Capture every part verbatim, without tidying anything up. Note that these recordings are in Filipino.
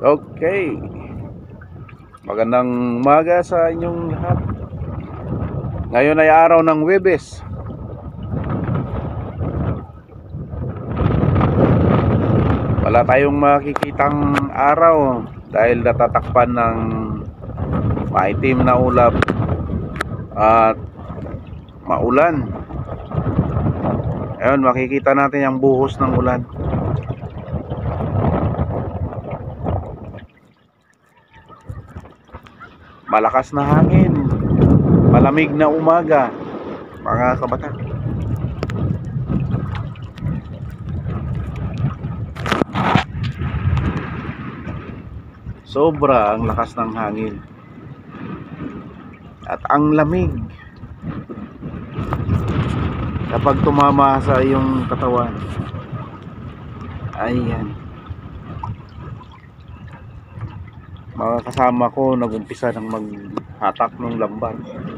Okay, magandang umaga sa inyong lahat. Ngayon ay araw ng Huwebes. Wala tayong makikitang araw dahil natatakpan ng maitim na ulap at maulan. Ayun, makikita natin ang buhos ng ulan. Malakas na hangin, malamig na umaga, mga kabata. Sobra ang lakas ng hangin at ang lamig kapag tumama sa iyong katawan. Ayan, mga kasama ko nagumpisa ng maghatak ng lambat.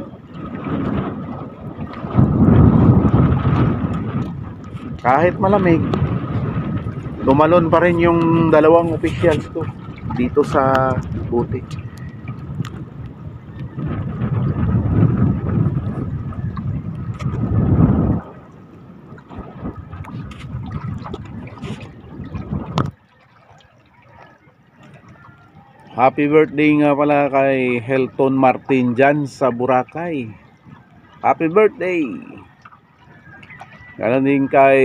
Kahit malamig, lumalon pa rin yung dalawang officials ko dito sa butik. Happy birthday nga pala kay Helton Martin dyan sa Boracay. Happy birthday! Ganon din kay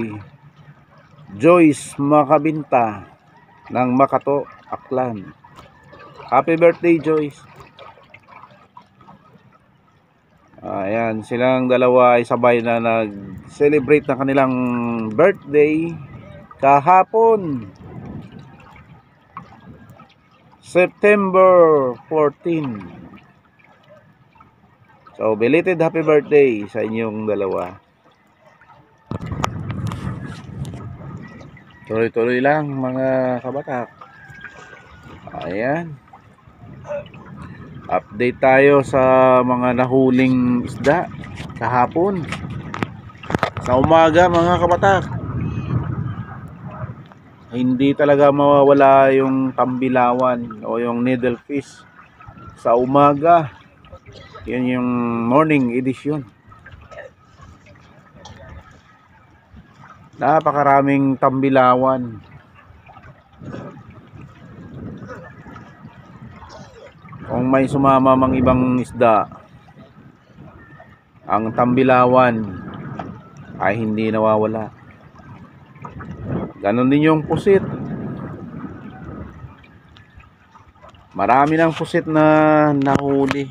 Joyce Makabinta ng Makato, Aklan. Happy birthday, Joyce! Ayan, silang dalawa ay sabay na nag-celebrate ng kanilang birthday kahapon, September fourteenth. So, belated happy birthday sa inyong dalawa. Tuloy-tuloy lang mga kabatak. Ayan. Update tayo sa mga nahuling isda kahapon. Sa umaga mga kabatak, hindi talaga mawawala yung tambilawan o yung needlefish sa umaga. Yan yung morning edition. Napakaraming tambilawan. Kung may sumama mang ibang isda, ang tambilawan ay hindi nawawala. Ganon din yung pusit. Marami ng pusit na nahuli.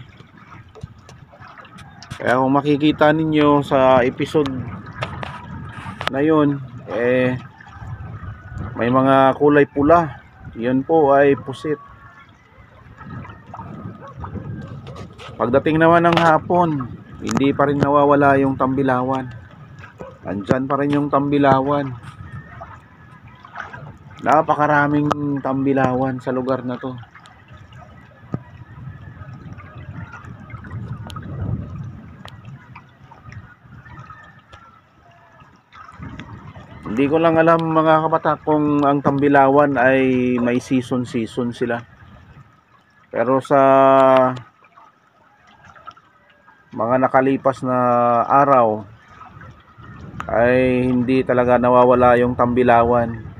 Kaya kung makikita ninyo sa episode na yun, eh may mga kulay pula. Yun po ay pusit. Pagdating naman ng hapon, hindi pa rin nawawala yung tambilawan. Andyan pa rin yung tambilawan. Napakaraming tambilawan sa lugar na to. Hindi ko lang alam mga kabatak kung ang tambilawan ay may season-season sila. Pero sa mga nakalipas na araw ay hindi talaga nawawala yung tambilawan.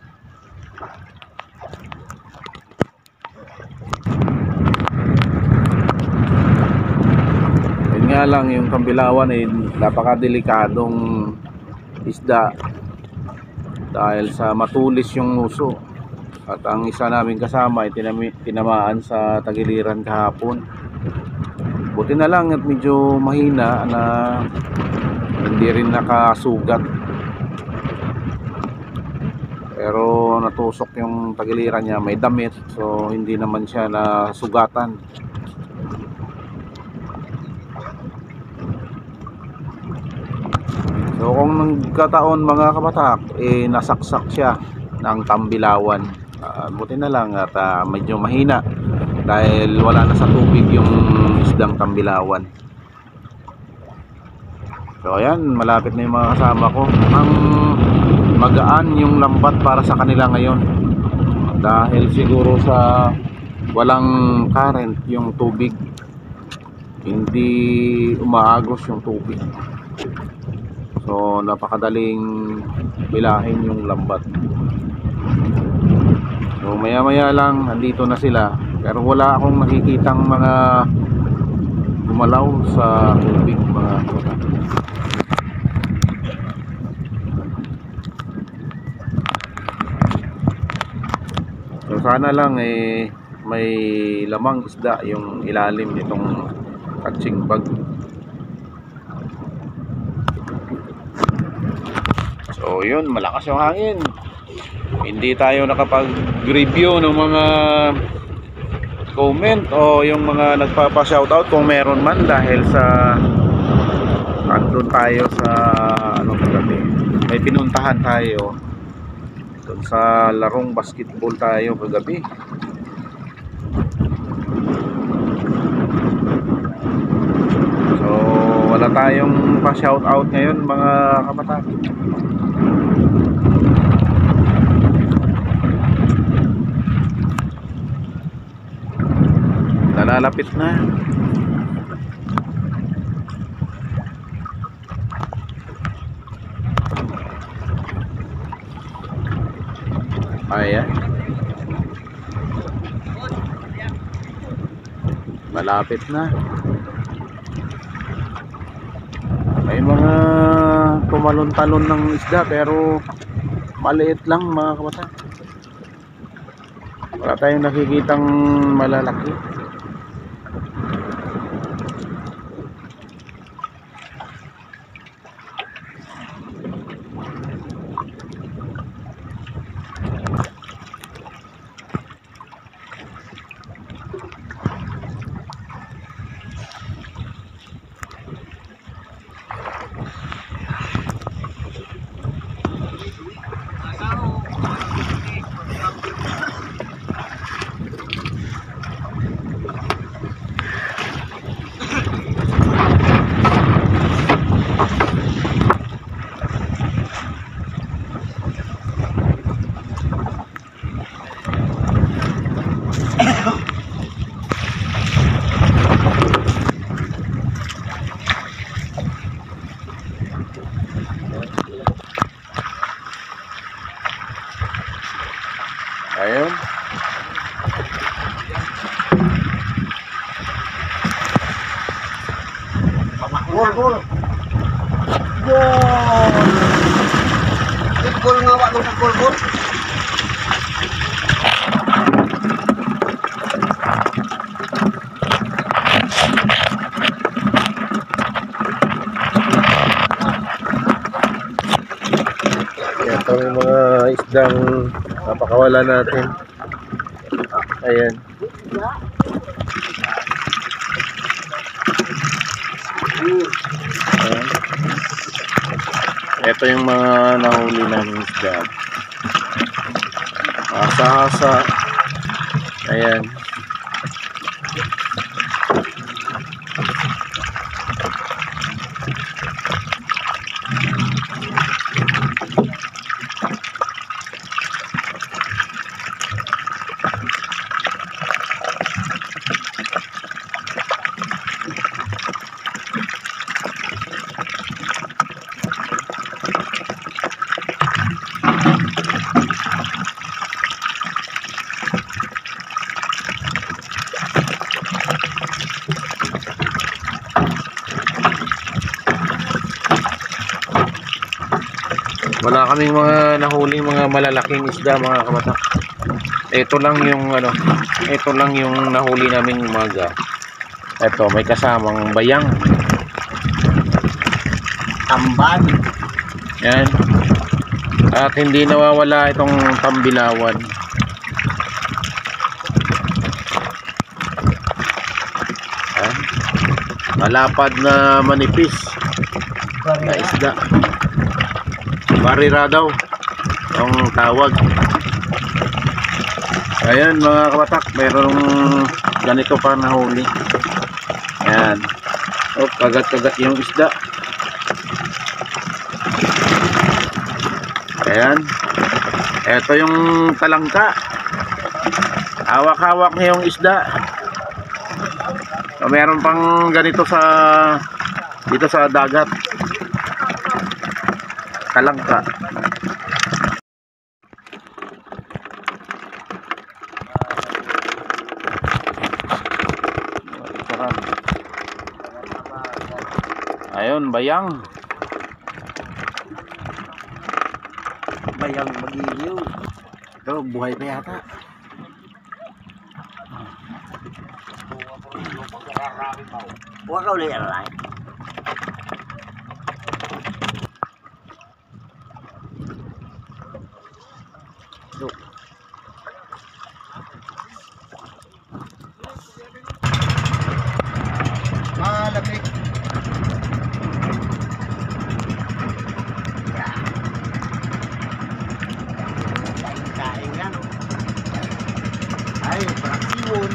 Yun nga lang, yung tambilawan ay napakadelikadong isda dahil sa matulis yung uso. At ang isa naming kasama ay tinamaan sa tagiliran kahapon. Buti na lang at medyo mahina na hindi rin nakasugat. Pero natusok yung tagiliran niya, may damit, so hindi naman siya nasugatan. So kung nagkataon mga kabatak, eh nasaksak siya ng tambilawan. Uh, buti na lang at uh, medyo mahina dahil wala na sa tubig yung isdang tambilawan. So ayan, malapit na yung mga kasama ko. Ang magaan yung lambat para sa kanila ngayon. dahil siguro sa walang current yung tubig, hindi umaagos yung tubig, so napakadaling bilahin yung lambat. So maya maya lang andito na sila, pero wala akong nakikitang mga gumalaw sa tubig mga kabatak. So sana lang eh may lamang isda yung ilalim nitong catching bag. So yun, malakas yung hangin. Hindi tayo nakapag-review ng mga comment o yung mga nagpapa-shoutout kung meron man, dahil sa andun tayo sa anong kagabi, may pinuntahan tayo doon sa larong basketball tayo kagabi. So wala tayong pa-shoutout ngayon mga kabatak. Nalalapit na. Ayan. Malapit na. May mga tumalon-talon ng isda pero maliit lang mga kabatak. Wala tayong nakikitang malalaki. Ayun. Gol, gol. Gol. Gol nga wa sa gol, gol. Ito yung mga isdang napakawala natin. Ayan. Ayan. Ito yung mga nahuli namin isda. Asa-asa. Ayan. Wala kaming mga nahuling mga malalaking isda mga kabatak. Ito lang yung ano, ito lang yung nahuli namin umaga. Ito may kasamang bayang, Tamban. yan. At hindi nawawala itong tambilawan. Yan. Malapad na manipis na isda. Barira daw ang tawag. Ayan mga kabatak, mayroong ganito pa nahuli. Ayan. Oh, kagat-kagat yung isda. Ayan. Ito yung talangka. Hawak-hawak niya yung isda. So, meron pang ganito sa dito sa dagat. Talangka. Ayun, bayang. Bayang magiliw. Pero buhay pa yata. Huwag ka ulit yan lang. Malamig. Kain yan. Ay, praksyon.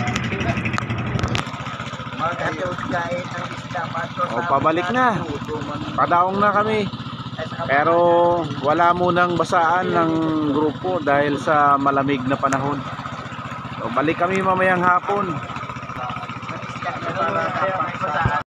Magkatawag kain ang isda. O, pabalik na. Padaong na kami. Pero wala munang basaan ng grupo dahil sa malamig na panahon. So, balik kami mamayang hapon. Para kapag basaan.